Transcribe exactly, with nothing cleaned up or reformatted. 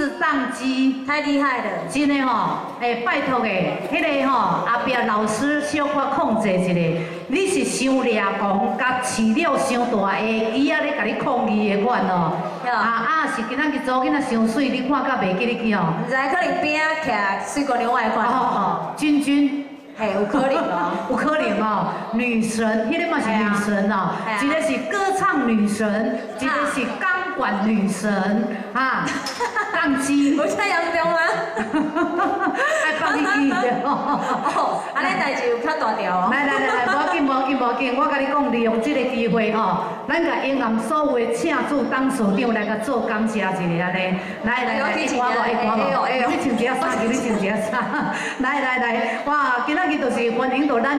次宕机， 太厉害了！ 真的吼，诶，拜托诶，迄个吼后壁老师小可控制一下，你是伤掠狂，甲饲了伤大个鸡仔咧，甲你控伊的款哦。啊啊，是今仔日做囡仔伤水，你看甲袂记你去吼？ 唔知可能边仔徛水果另外款。 哦哦，君君。 嘿，有可能哦， 有可能哦，女神，迄个嘛是女神哦，一个是歌唱女神，一个是钢管女神，哈，宕机， 有这严重吗？ 爱放你记的哦，安尼代志有较大条哦。 来来来来，无要紧无要紧无要紧，我甲你讲，利用这个机会吼，咱甲英含所有的请主董事长来甲做感谢一下安尼，来来来，一挂无一挂无，你穿一下衫，你穿一下衫，来来来，哇，今仔日就是欢迎到咱。